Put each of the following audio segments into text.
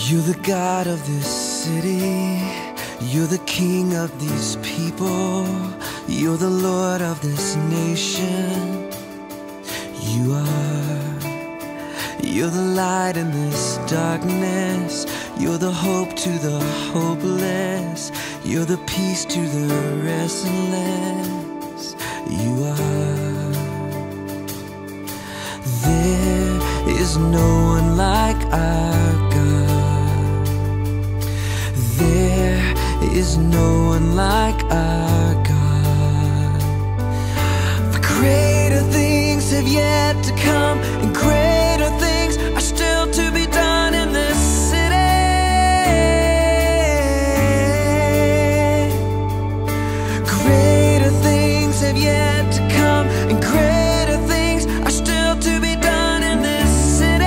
You're the God of this city. You're the King of these people. You're the Lord of this nation. You are. You're the light in this darkness. You're the hope to the hopeless. You're the peace to the restless. You are. There is no one like our God. There is no one like our God. For greater things have yet to come, and greater things are still to be done in this city. Greater things have yet to come, and greater things are still to be done in this city.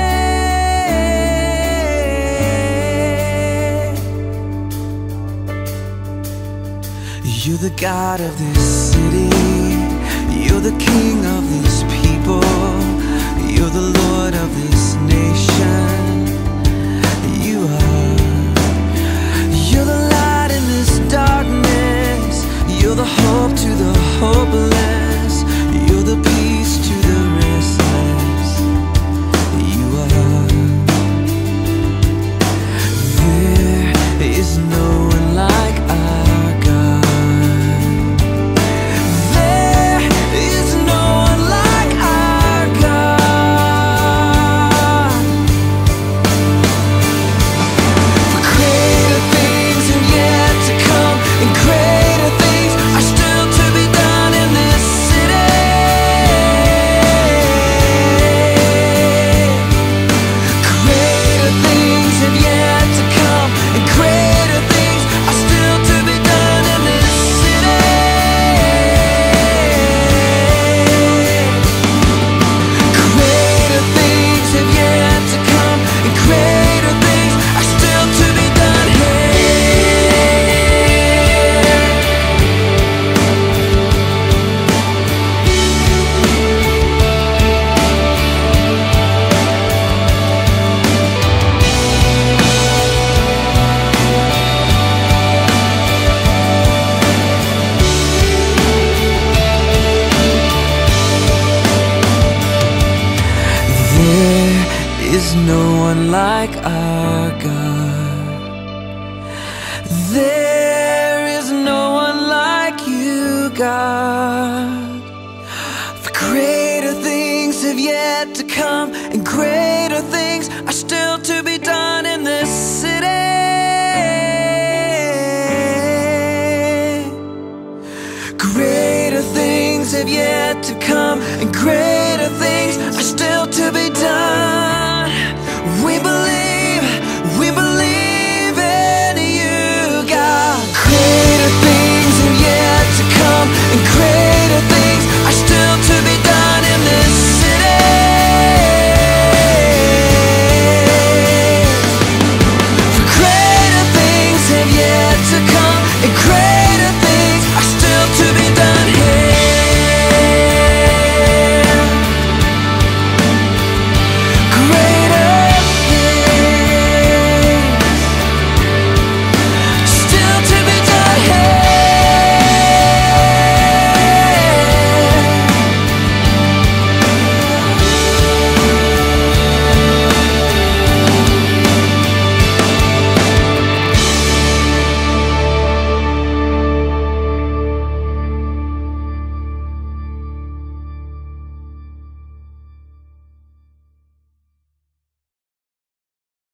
You're the God of this city. You're the King of these people. You're the Lord of this nation. You are. You're the light in this darkness. You're the hope to the hopeless. You're the peace to the restless. You are. There is no one like our God. There is no one like our God. For greater things have yet to come, and greater things are still to be done in this city. Greater things have yet to come, and greater things are still to be done in this city. Greater things have yet to come, and greater things are still to be done There is no one like our God. There is no one like you, God.